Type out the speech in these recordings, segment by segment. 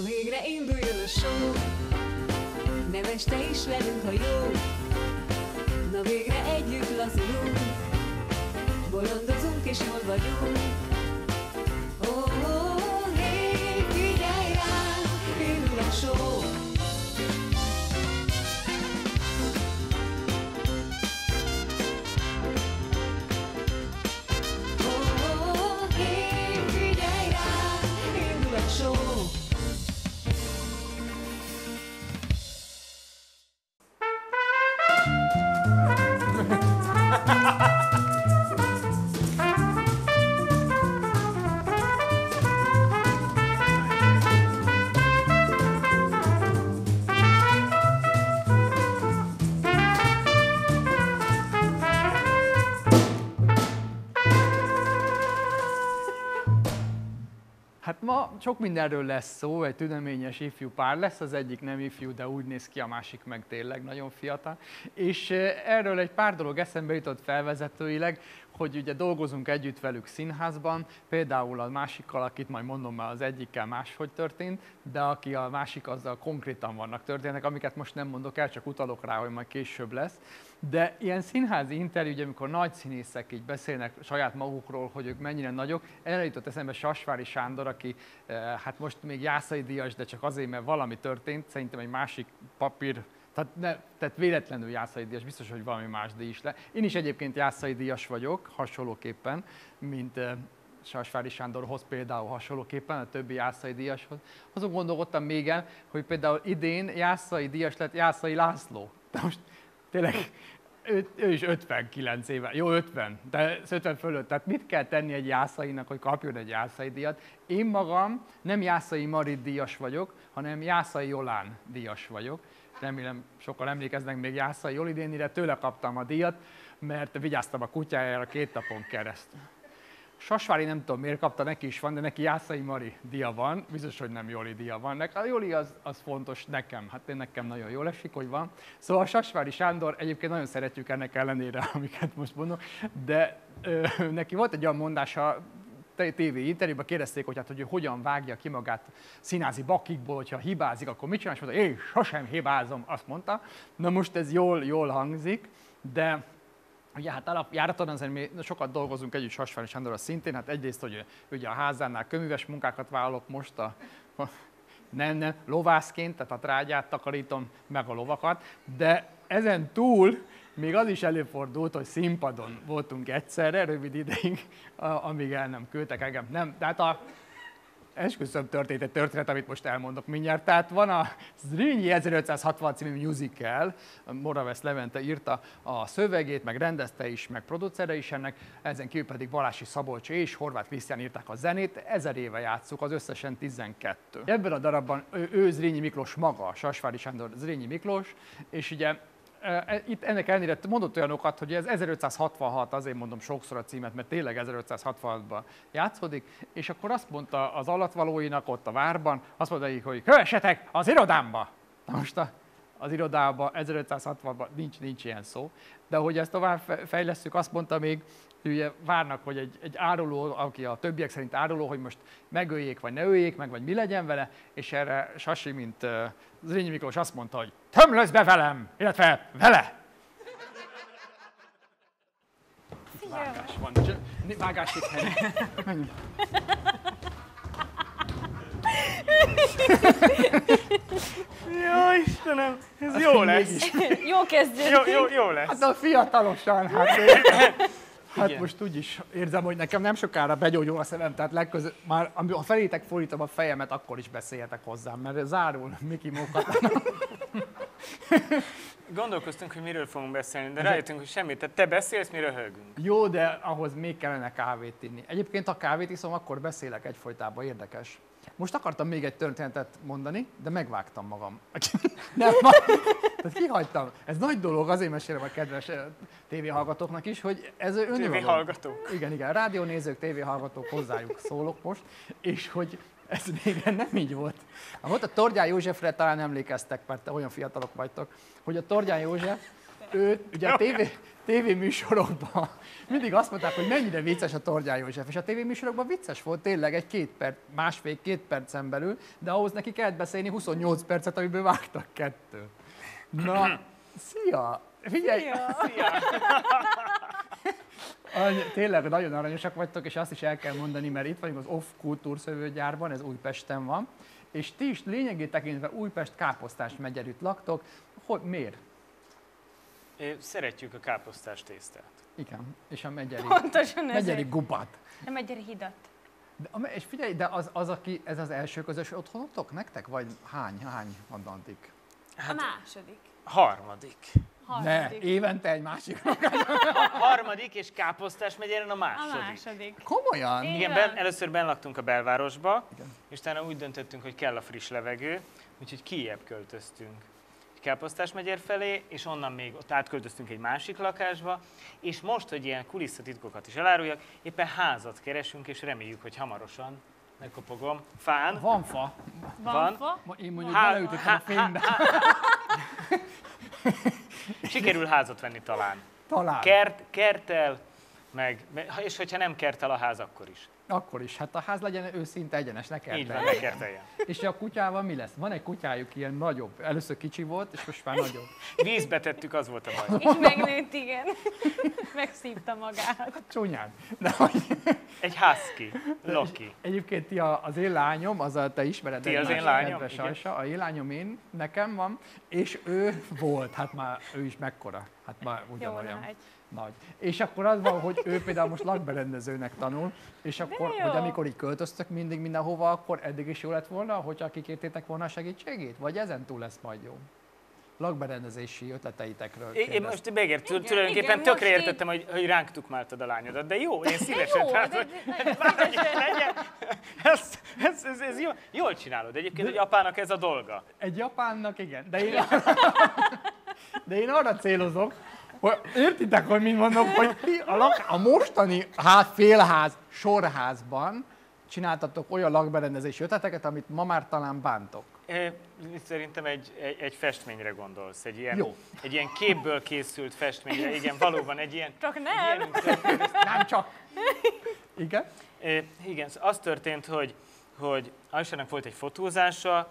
végre induljon a show, neves te is velünk, ha jó. Na végre együtt lazulunk, bolondozunk és jól vagyunk. Oh, oh, hey, figyelj ránk, indul a show. Oh, oh, hey, figyelj ránk, indul a show. Hát ma sok mindenről lesz szó, egy tüneményes ifjú pár lesz, az egyik nem ifjú, de úgy néz ki, a másik meg tényleg nagyon fiatal. És erről egy pár dolog eszembe jutott felvezetőileg, hogy ugye dolgozunk együtt velük színházban, például a másikkal, akit majd mondom, már az egyikkel máshogy történt, de aki a másik, azzal konkrétan vannak történnek, amiket most nem mondok el, csak utalok rá, hogy majd később lesz. De ilyen színházi interjú, ugye, amikor nagy színészek így beszélnek saját magukról, hogy ők mennyire nagyok, erre jutott eszembe Sasvári Sándor, aki hát most még Jászai díjas, de csak azért, mert valami történt, szerintem egy másik papír, tehát véletlenül Jászai díjas, biztos, hogy valami más díj is le. Én is egyébként Jászai díjas vagyok, hasonlóképpen, mint Sasvári Sándorhoz például hasonlóképpen, a többi Jászai díjashoz. Azon gondolkodtam még el, hogy például idén Jászai díjas lett Jászai László. De most tényleg ő is 59 éve, jó 50, de 50 fölött. Tehát mit kell tenni egy Jászainak, hogy kapjon egy Jászai díjat? Én magam nem Jászai Marit díjas vagyok, hanem Jászai Jolán díjas vagyok. Remélem sokan emlékeznek még Jászai Joli nénire, tőle kaptam a díjat, mert vigyáztam a kutyájára 2 napon keresztül. Sasvári nem tudom miért kapta, neki is van, de neki Jászai Mari díja van, biztos, hogy nem Joli díja van. A Joli az fontos nekem, hát nekem nagyon jól esik, hogy van. Szóval Sasvári Sándor, egyébként nagyon szeretjük ennek ellenére, amiket most mondok, de neki volt egy olyan mondása, TV interjúban kérdezték, hogy hogyan vágja ki magát színházi bakikból, hogyha hibázik, akkor mit csinál? És mondta, én sosem hibázom, azt mondta. Na most ez jól hangzik, de ugye hát alapjáraton azért mi sokat dolgozunk együtt Sasvári Sándorral szintén, hát egyrészt, hogy ugye a házánál köműves munkákat vállalok most, nem, lovászként, tehát a trágyát takarítom, meg a lovakat, de ezen túl még az is előfordult, hogy színpadon voltunk egyszerre, rövid ideig, amíg el nem küldtek engem. Nem, tehát esküszöm történt egy történet, amit most elmondok mindjárt. Tehát van a Zrínyi 1560 című musical, Moravesz Levente írta a szövegét, meg rendezte is, meg producere is ennek, ezen kívül pedig Balási Szabolcs és Horváth Krisztián írták a zenét, 1000 éve játsszuk, az összesen 12. Ebben a darabban ő Zrínyi Miklós maga, Sasvári Sándor Zrínyi Miklós, és ugye itt ennek ellenére mondott olyanokat, hogy ez 1566, azért mondom sokszor a címet, mert tényleg 1566-ban játszódik, és akkor azt mondta az alatvalóinak ott a várban, azt mondta nekik, hogy kövessetek az irodámba! Na most az irodában 1560-ban nincs ilyen szó, de hogy ezt tovább fejlesszük, azt mondta még, hogy ugye várnak, hogy egy áruló, aki a többiek szerint áruló, hogy most megöljék, vagy ne öljék meg, vagy mi legyen vele, és erre Sasi, mint Zrínyi Miklós azt mondta, hogy tömlössz be velem, illetve vele! Vágás van, vágás itt helyén. Jó Istenem, ez jó lesz. Jó kezdődés. Jó lesz. Hát a fiatalosan, hát most úgy is érzem, hogy nekem nem sokára begyógyul a szemem, tehát legközelebb, már ha felétek fordítom a fejemet, akkor is beszéljetek hozzám, mert zárul Miki Mókat. Gondolkoztunk, hogy miről fogunk beszélni, de rájöttünk, hogy semmit. Tehát te beszélsz, mi röhögünk. Jó, de ahhoz még kellene kávét inni. Egyébként, ha kávét iszom, akkor beszélek egyfolytában, érdekes. Most akartam még egy történetet mondani, de megvágtam magam. Nem, tehát kihagytam. Ez nagy dolog, azért mesélem a kedves tévéhallgatóknak is, hogy ez önuralom. Tévéhallgatók. Igen, rádiónézők, tévéhallgatók, hozzájuk szólok most, és hogy ez régen nem így volt. Volt a Tordján Józsefre, talán emlékeztek, mert te olyan fiatalok vagytok, hogy a Tordján József őt ugye a tévéműsorokban mindig azt mondták, hogy mennyire vicces a Tordján József, és a tévéműsorokban vicces volt tényleg egy 2 perc, másfél-2 percen belül, de ahhoz neki kellett beszélni 28 percet, amiből vágtak 2. Na, szia! Figyelj! Szia! Tényleg nagyon aranyosak vagytok, és azt is el kell mondani, mert itt vagyunk az Off Kultúrszövőgyárban, ez Újpesten van, és ti is lényegét tekintve Újpest Káposztás megyerütt laktok. Miért? Szeretjük a káposztás tésztát. Igen, és a megyeri Pontosan gubat. A megyeri hidat. És figyelj, de ez az első közös otthonotok nektek? Vagy hány addig? A második. Harmadik. Ne, évente egy másik. A harmadik és Káposztás megyeren a A második. második. Komolyan? Igen, először benn laktunk a belvárosba, és utána úgy döntöttünk, hogy kell a friss levegő, úgyhogy kijjebb költöztünk Káposztás megyer felé, és onnan még ott átköltöztünk egy másik lakásba, és most, hogy ilyen kulisszatitkokat is eláruljak, éppen házat keresünk, és reméljük, hogy hamarosan, megkopogom, fán. Van fa. Van fa? Én mondjuk beleütöttem a fénybe. Sikerül házat venni talán. Talán. Kerttel, és hogyha nem kertel a ház, akkor is. Akkor is. Hát a ház legyen őszinte egyenes, ne Így van, kerteljen. ne kerteljen. És a kutyával mi lesz? Van egy kutyájuk ilyen nagyobb. Először kicsi volt, és most már nagyobb. Vízbe tettük, az volt a baj. És megnőtt, igen. Megszívta magát. Csúnyán. De hogy... Egy husky, Loki. Egyébként ti az én lányom, te ismered. Ti az egymás én lányom, kedves igen. Ajsa, a én lányom nekem van, és ő volt, hát már ő is mekkora, hát már ugyanolyan nagy. És akkor az van, hogy ő például most lakberendezőnek tanul, és akkor, hogy amikor így költöztök mindig mindenhova, akkor eddig is jó lett volna, hogyha kikértétek volna a segítségét? Vagy ezen túl lesz majd jó? Lakberendezési ötleteitekről Én most megértem, Igen, tulajdonképpen igen, tökre most értettem, hogy ránk tukmáltad a lányodat, de jó, én szívesen. Jó, tehát, de hogy nagyon szívesen. legyen. Ez jól csinálod. Egyébként, hogy apának ez a dolga. Egy japánnak igen, de én arra célozok, hogy értitek, hogy mit mondok, hogy ti a mostani félház, sorházban csináltatok olyan lakberendezési ötleteket, amit ma már talán bántok. Szerintem egy festményre gondolsz, egy Jó. ilyen képből készült festményre, igen, valóban egy ilyen... Csak nem. Nem csak. Igen? Igen, az történt, hogy Ajsának volt egy fotózása,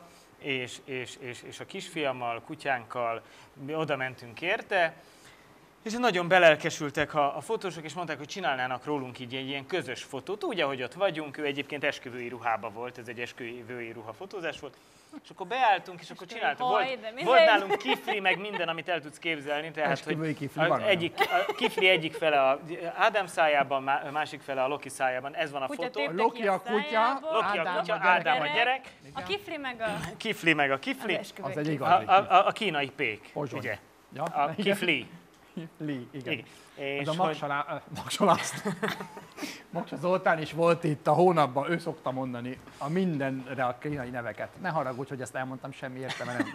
és a kisfiammal, kutyánkkal oda mentünk érte, és nagyon belelkesültek a fotósok, és mondták, hogy csinálnának rólunk így egy ilyen közös fotót, úgy, ahogy ott vagyunk, ő egyébként esküvői ruhába volt, ez egy esküvői ruha fotózás volt, és akkor beálltunk, és akkor csináltuk. Volt nálunk kifli, meg minden, amit el tudsz képzelni, tehát Esküvői hogy kifli van a kifli egyik fele a Ádám szájában, a másik fele a Loki szájában, ez van a Kutya fotó. tépte Loki ki a kutya, Loki a Ádám kutya, a gyerek. Ádám a gyerek, A kifli meg a... kifli meg a kifli, Az egy esküvői. igazi. a kínai pék, Pozsony. ugye? Ja, A igen. kifli. Li, igen. Igen. Ez És a Maksa Zoltán is volt itt a hónapban, ő szokta mondani a mindenre a kínai neveket. Ne haragudj, hogy ezt elmondtam, semmi értelme nem.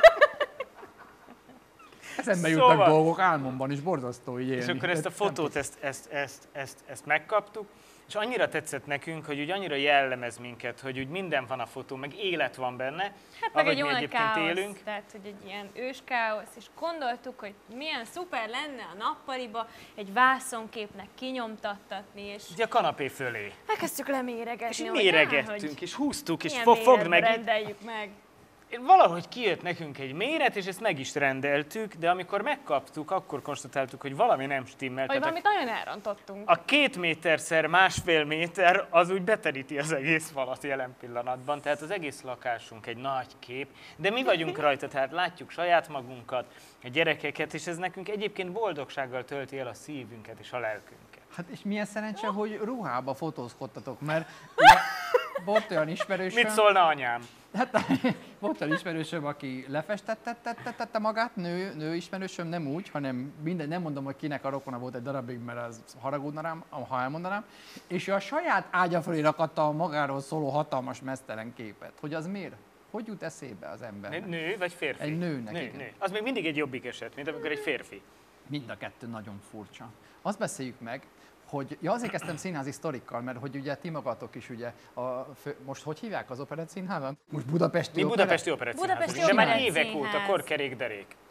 Eszembe jutnak Szóval- dolgok álmomban is, borzasztó így élni. És akkor ezt a fotót, ezt megkaptuk, és annyira tetszett nekünk, hogy úgy annyira jellemez minket, hogy úgy minden van a fotó, meg élet van benne, Hát meg ahogy egy jó mi nagy egyébként káosz, élünk. tehát hogy egy ilyen őskáosz, és gondoltuk, hogy milyen szuper lenne a nappaliba egy vászonképnek kinyomtattatni, és Ugye a kanapé fölé. elkezdtük leméregetni. És hogy méregettünk, és húztuk, és milyen fogd méretben meg itt. rendeljük meg. Valahogy kijött nekünk egy méret, és ezt meg is rendeltük, de amikor megkaptuk, akkor konstatáltuk, hogy valami nem stimmel. Vagy Tehát valamit nagyon elrontottunk. a 2 méterszer 1,5 méter az úgy beteríti az egész falat jelen pillanatban. Tehát az egész lakásunk egy nagy kép, de mi vagyunk rajta, tehát látjuk saját magunkat, a gyerekeket, és ez nekünk egyébként boldogsággal tölti el a szívünket és a lelkünket. Hát és milyen szerencse, hogy ruhába fotózkodtatok, mert ugye, volt olyan ismerősöm... Mit szólna anyám? Hát volt olyan ismerősöm, aki lefestettette magát, nő ismerősöm, nem úgy, hanem minden, nem mondom, hogy kinek a rokona volt egy darabig, mert az haragudna rám, ha elmondanám, és ő a saját ágya fölé rakatta a magáról szóló hatalmas meztelen képet. Hogy az miért? Hogy jut eszébe az embernek? Nő vagy férfi? Egy nőnek, igen. Nő. Az még mindig egy jobbik eset, mint amikor egy férfi. Mind a kettő nagyon furcsa. Azt beszéljük meg, hogy azért kezdtem színházi sztorikkal, mert hogy ugye ti magatok is ugye, most hogy hívják az Operett Színházat? Most Budapesti Mi Operett? Budapesti Operett Budapesti Színház, de már Operett évek óta Színház. korkerék derék.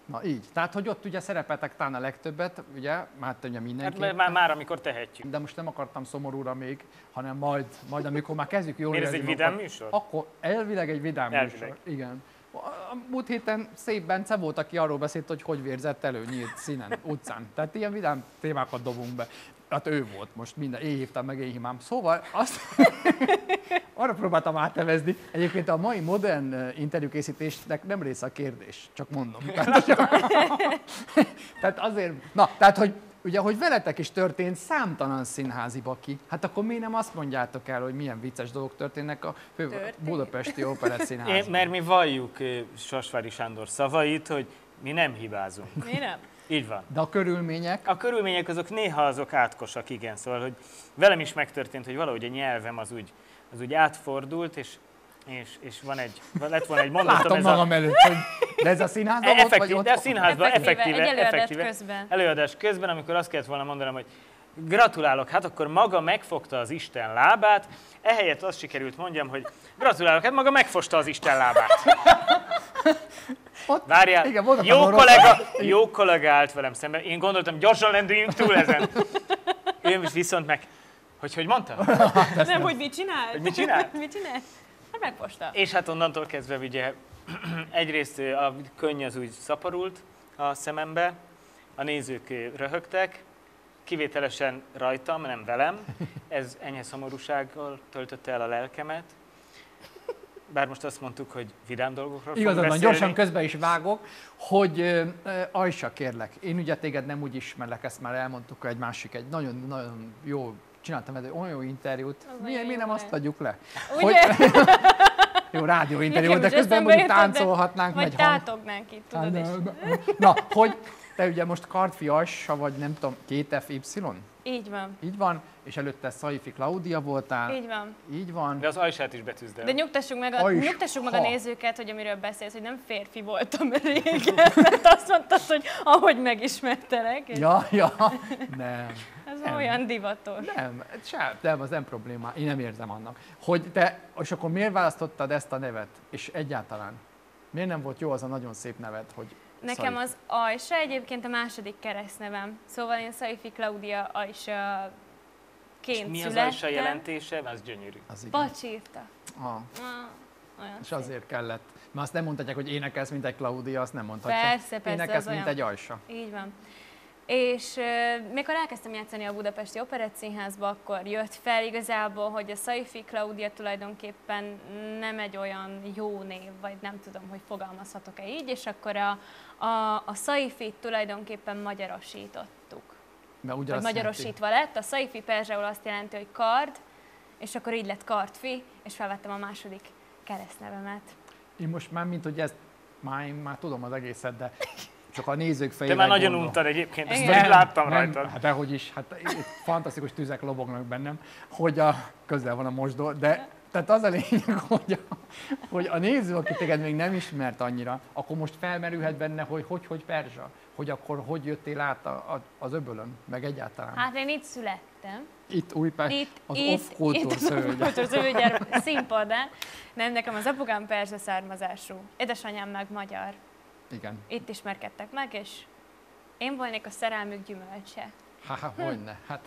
Na így. Tehát, hogy ott ugye szerepeltek talán a legtöbbet, ugye, hát ugye mindenki. Hát már amikor tehetjük. De most nem akartam szomorúra még, hanem majd amikor már kezdjük jól Miért ez érezni egy vidám magunkat, műsor? Akkor elvileg egy vidám Elvileg. műsor. Igen. A múlt héten Szép Bence volt, aki arról beszélt, hogy vérzett elő nyílt színen, utcán. Tehát ilyen vidám témákat dobunk be. Hát ő volt most minden, én hívtam meg, én himám. Szóval azt arra próbáltam átnevezni. Egyébként a mai modern interjúkészítésnek nem része a kérdés, csak mondom. Tehát azért, tehát hogy ugye, hogy veletek is történt számtalan színházi baki, hát akkor miért nem azt mondjátok el, hogy milyen vicces dolgok történnek a Budapesti Operett Színházban? Mert mi valljuk Sasvári Sándor szavait, hogy mi nem hibázunk. Mi nem? Így van. De a körülmények? A körülmények azok néha azok átkosak, igen. Szóval, hogy velem is megtörtént, hogy valahogy a nyelvem az úgy átfordult, és lett volna egy mondatom. Látom magam előtt, hogy de ez a színházban volt, vagy ott? De a színházban Effektíve, egy előadás effektíve. közben. Előadás közben, amikor azt kellett volna mondanom, hogy gratulálok, hát akkor maga megfogta az Isten lábát, ehelyett azt sikerült mondjam, hogy gratulálok, hát maga megfosta az Isten lábát. Ott, Várjál, igen, jó kollega állt velem szemben, én gondoltam, gyorsan lendüljünk túl ezen. Ő viszont meg, hogy mondta? Nem, hogy mit csinált? Hogy mit csinált? Mit csinált? Hát megfosta. És hát onnantól kezdve ugye egyrészt a könny az úgy szaporult a szemembe, a nézők röhögtek, kivételesen rajtam, nem velem. Ez enyhe szomorúsággal töltötte el a lelkemet. Bár most azt mondtuk, hogy vidám dolgokról fogunk igazad van, beszélni. gyorsan közben is vágok, hogy Ajsa, kérlek, én ugye téged nem úgy ismerlek, ezt már elmondtuk, egy nagyon jó, csináltam egy olyan jó interjút. Miért nem azt adjuk le? Ugye? Jó, rádióinterjú, Nekem de is közben eszembe mondjuk jutott, de- táncolhatnánk, Vagy megy hang. tátognánk itt, tudod is. Na, hogy te ugye most Kartfi Ajsa, vagy nem tudom, 2FY? Így van, Így van, és előtte Szaifi Klaudia voltál. így van. Így van. De az Ajsát is betűzd el. De nyugtassuk meg a nézőket, hogy amiről beszélsz, hogy nem férfi voltam régen, mert azt mondtad, hogy ahogy megismertelek. és Ja, nem. Ez nem. olyan divatos. Nem, az nem probléma, én nem érzem annak. Hogy te, és akkor miért választottad ezt a nevet? És egyáltalán, miért nem volt jó az a nagyon szép neved, hogy Nekem Szaifi? az Ajsa egyébként a második keresztnevem. Szóval én Szaifi Klaudia Ajsa ként Mi az születtem. Ajsa jelentése? Az gyönyörű. Az igen. Pacs írta. Olyan És szép. azért kellett. Mert azt nem mondhatják, hogy énekelsz, mint egy Klaudia, azt nem mondhatják. Persze, Énekelsz, az mint olyan. egy Ajsa. Így van. És mikor elkezdtem játszani a Budapesti Operett Színházba, akkor jött fel igazából, hogy a Szaifi Klaudia tulajdonképpen nem egy olyan jó név, vagy nem tudom, hogy fogalmazhatok-e így, és akkor a Szaifi tulajdonképpen magyarosítottuk. Mert Vagy ugyanazt magyarosítva lett. A Szaifi perzsául azt jelenti, hogy kard, és akkor így lett Kartfi, és felvettem a második keresztnevemet. Én most már, mint hogy ezt, én már tudom az egészet, de csak a nézők Te fejében már nagyon gondolom. untad egyébként, ezt Igen. már láttam rajtad. Hát dehogy is, hát itt fantasztikus tüzek lobognak bennem, hogy közel van a mosdó, de tehát az a lényeg, hogy a néző, aki téged még nem ismert annyira, akkor most felmerülhet benne, hogy perzsa, hogy akkor hogy jöttél át az öbölön, meg egyáltalán. Hát én itt születtem. Itt Újpest, az itt Off Kultúrszövődje. Kultúrszövődje színpadán. Nem, nekem az apukám perzsa származású. Édesanyám meg magyar. Igen. Itt ismerkedtek meg, és én volnék a szerelmük gyümölcse. Hogyne, hát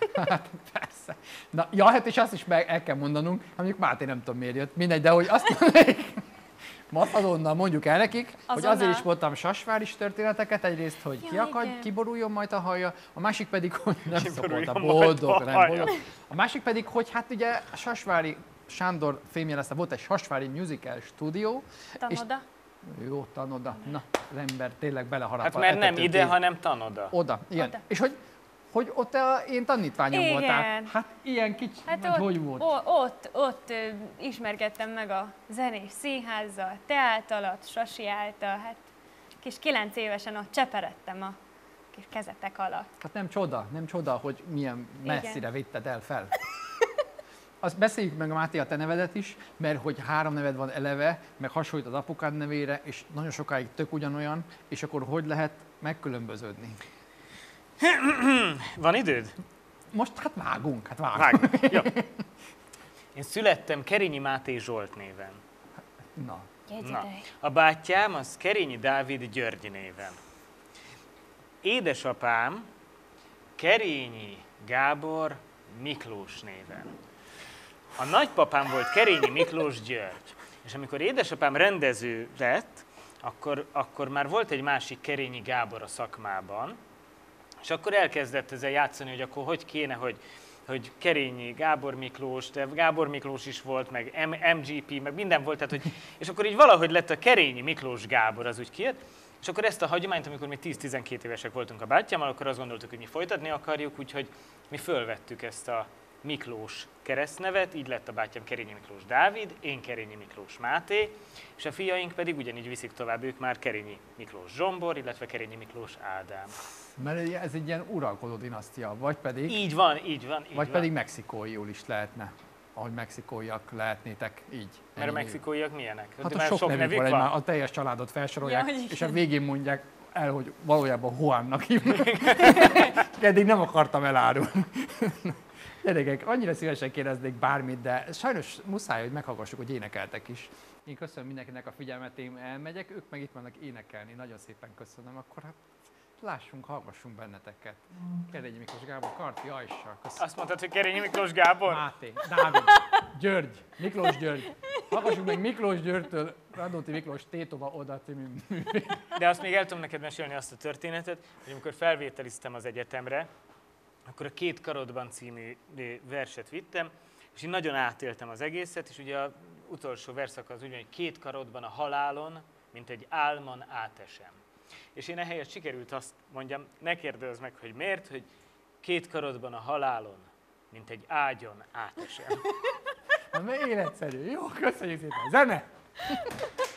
persze. Na, ja, hát és azt is el kell mondanunk, mondjuk Máté nem tudom miért jött, mindegy, de hogy azt mondanék, azonnal mondjuk el nekik, hogy azért is voltam sasváris történeteket, egyrészt, hogy igen. kiboruljon majd a haja, a másik pedig, hogy nem Kiboruljon szokott a majd boldog, a nem haja. boldog. A másik pedig, hogy hát ugye Sasvári Sándor fémjelezte, volt egy Sasvári Musical Studio. Tanoda. Jó, Tanoda. Na, az ember tényleg beleharap. Hát mert nem ide, hanem Tanoda. Oda, igen. Oda. És hogy ott én tanítványom Igen. voltál. Hát ilyen kicsi, Hát vagy hogy volt? ott ismerkedtem meg a zenés színházzal, te általad, Sasi által, hát kis 9 évesen ott cseperedtem a kis kezetek alatt. Hát nem csoda, hogy milyen messzire Igen. vitted el fel. Azt beszéljük meg, Máté, a te nevedet is, mert hogy 3 neved van eleve, meg hasonlít az apukád nevére, és nagyon sokáig tök ugyanolyan, és akkor hogy lehet megkülönböződni? Van időd? Most hát vágunk. Vágj. Jó. Én születtem Kerényi Máté Zsolt néven. Na, Na, a bátyám az Kerényi Dávid György néven. Édesapám Kerényi Gábor Miklós néven. A nagypapám volt Kerényi Miklós György. És amikor édesapám rendező lett, akkor már volt egy másik Kerényi Gábor a szakmában, és akkor elkezdett ezzel játszani, hogy akkor hogy kéne, hogy Kerényi Gábor Miklós, de Gábor Miklós is volt, meg MGP, meg minden volt, tehát, hogy, és akkor így valahogy lett a Kerényi Miklós Gábor, az úgy kijött, és akkor ezt a hagyományt, amikor mi 10-12 évesek voltunk a bátyámmal, akkor azt gondoltuk, hogy mi folytatni akarjuk, úgyhogy mi fölvettük ezt a Miklós keresztnevet, így lett a bátyám Kerényi Miklós Dávid, én Kerényi Miklós Máté, és a fiaink pedig ugyanígy viszik tovább, ők már Kerényi Miklós Zsombor, illetve Kerényi Miklós Ádám. mert ez egy ilyen uralkodó dinasztia, vagy pedig... Így van. Vagy pedig mexikóiul is lehetne, ahogy mexikóiak lehetnétek így. Mert a mexikóiak milyenek? Hát a sok nevük van, a teljes családot felsorolják, Ja, és a végén mondják el, hogy valójában Juannak hívnak. Eddig nem akartam elárulni. Gyerekek, annyira szívesen kérdeznék bármit, de sajnos muszáj, hogy meghallgassuk, hogy énekeltek is. Én köszönöm mindenkinek a figyelmet, én elmegyek, ők meg itt vannak énekelni. Nagyon szépen köszönöm, akkor hát lássunk, hallgassunk benneteket. Kerényi Miklós Gábor, Karti Ajsa, köszönöm. Azt mondtad, hogy Kerényi Miklós Gábor? Máté, Dávid, György, Miklós György. Hallgassuk meg Miklós Györgytől Radnóti Miklós Tétova Oda című művét. De azt még el tudom neked mesélni azt a történetet, hogy amikor felvételiztem az egyetemre, akkor a Két karodban című verset vittem, és én nagyon átéltem az egészet, és ugye az utolsó verszak az úgy, hogy két karodban a halálon, mint egy álmon átesem. És én ehelyett sikerült azt mondjam, ne kérdezz meg, hogy miért, hogy két karodban a halálon, mint egy ágyon átesem. Hát életszerű. Jó, köszönjük szépen. Zene!